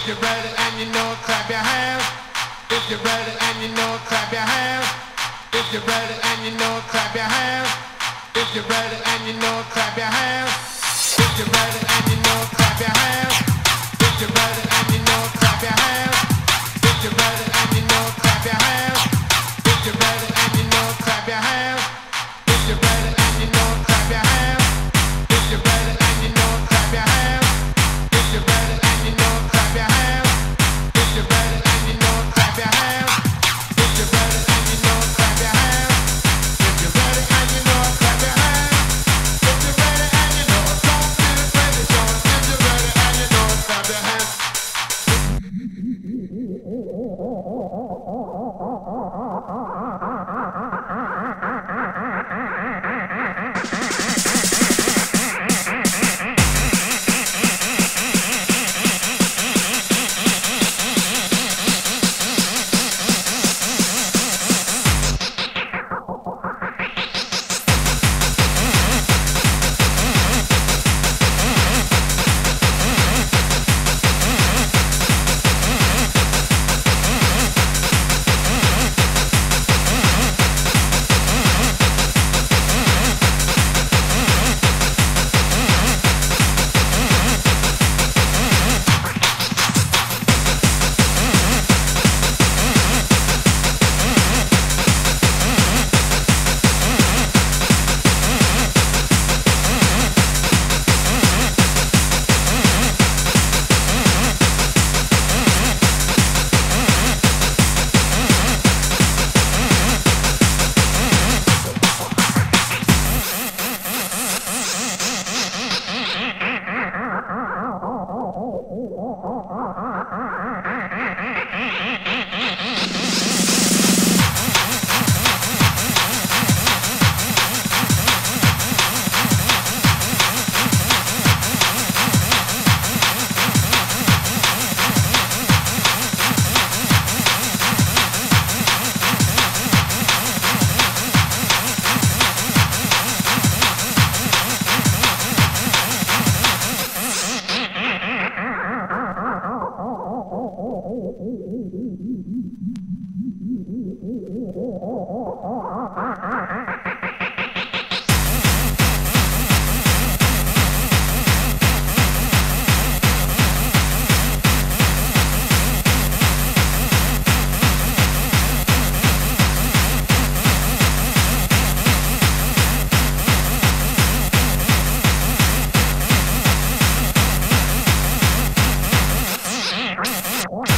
you're ready and you know it, clap your hands. If you're ready and you know it, clap your hands. If you're ready and you know it, clap your hands. If you're ready and you know it, clap your hands. If you're ready and you know it, clap your hands. If you're ready and you know it, clap your hands. If you're ready and you know it, clap your hands. If you're ready and you know it, clap your hands. If you're ready and you know it, clap your hands. If you're ready and you know it, clap your hands. If you're ready and you know it, clap your hands. If you're ready and you know it, clap your hands. If you're ready and you know it, clap your hands. If you're ready and you know it, clap your hands. If you're ready and you know it, don't feel afraid to show it. If you're ready and you know it, clap your hands. What?